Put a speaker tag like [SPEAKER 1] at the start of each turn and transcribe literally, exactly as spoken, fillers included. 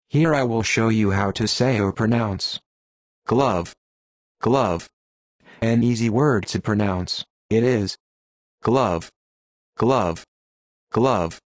[SPEAKER 1] Here I will show you how to say or pronounce glove, glove. An easy word to pronounce. It is glove, glove, glove.